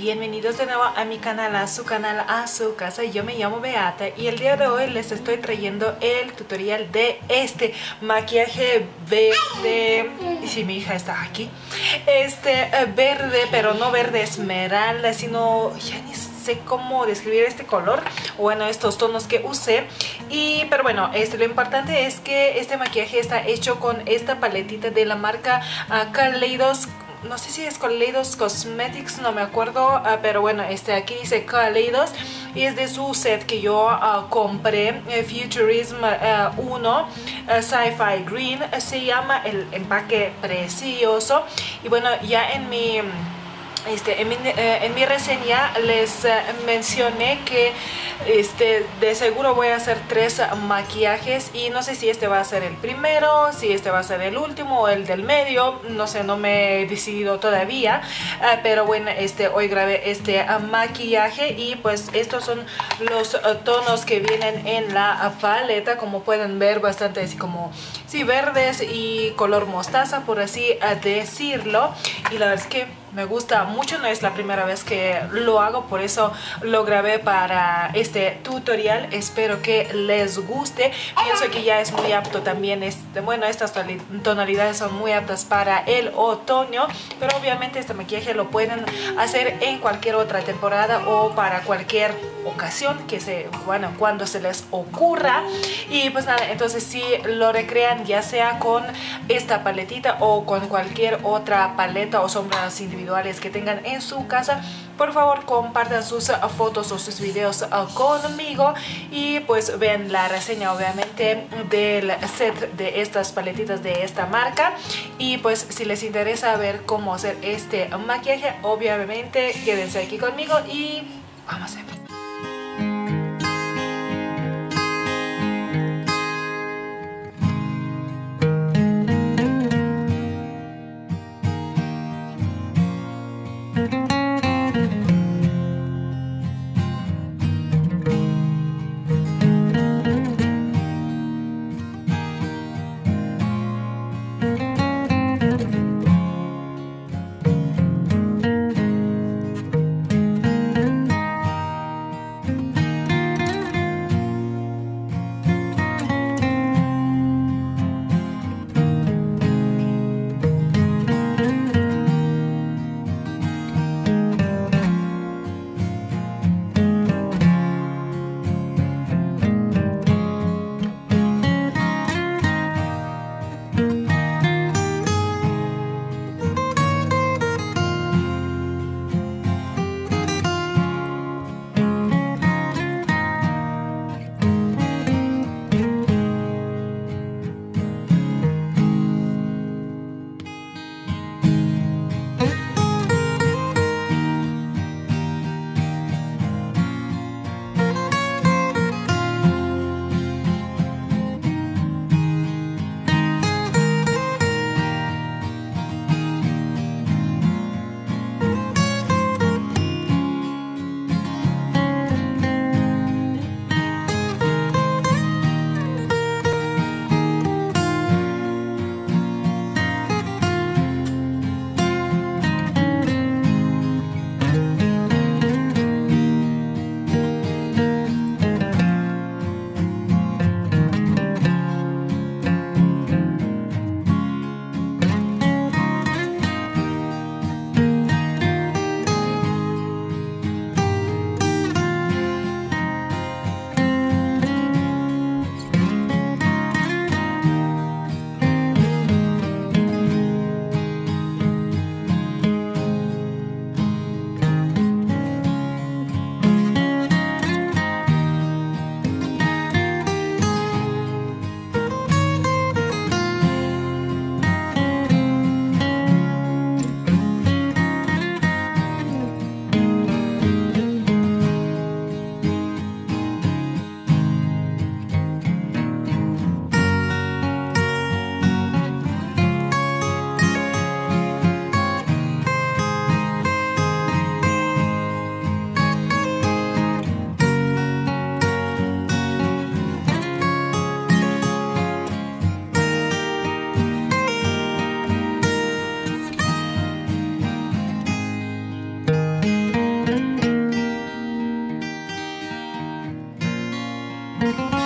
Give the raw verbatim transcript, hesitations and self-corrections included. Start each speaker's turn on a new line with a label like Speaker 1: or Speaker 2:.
Speaker 1: bienvenidos de nuevo a mi canal, a su canal, a su casa. Yo me llamo Beata y el día de hoy les estoy trayendo el tutorial de este maquillaje verde. Y si mi hija está aquí, este eh, verde, pero no verde esmeralda, sino ya ni sé cómo describir este color, bueno, estos tonos que usé. Y pero bueno, este, lo importante es que este maquillaje está hecho con esta paletita de la marca uh, Kaleidos. No sé si es Kaleidos Cosmetics, no me acuerdo, uh, pero bueno, este aquí dice Kaleidos y es de su set que yo uh, compré, uh, Futurism uh, uno, uh, Sci-Fi Green, uh, se llama el empaque, precioso. Y bueno, ya en mi... Este, en, mi, eh, en mi reseña les eh, mencioné que este, de seguro voy a hacer tres maquillajes y no sé si este va a ser el primero, si este va a ser el último o el del medio, no sé, no me he decidido todavía, eh, pero bueno, este, hoy grabé este uh, maquillaje y pues estos son los uh, tonos que vienen en la uh, paleta, como pueden ver, bastante así como, sí, verdes y color mostaza, por así uh, decirlo. Y la verdad es que me gusta mucho, no es la primera vez que lo hago, por eso lo grabé para este tutorial. Espero que les guste. Pienso que ya es muy apto también, este, bueno, estas tonalidades son muy aptas para el otoño, pero obviamente este maquillaje lo pueden hacer en cualquier otra temporada o para cualquier ocasión que se, bueno, cuando se les ocurra. Y pues nada, entonces si lo recrean ya sea con esta paletita o con cualquier otra paleta o sombras individuales que tengan en su casa, por favor compartan sus uh, fotos o sus videos uh, conmigo y pues vean la reseña obviamente del set de estas paletitas de esta marca. Y pues si les interesa ver cómo hacer este maquillaje, obviamente quédense aquí conmigo y vamos a ver. Bye.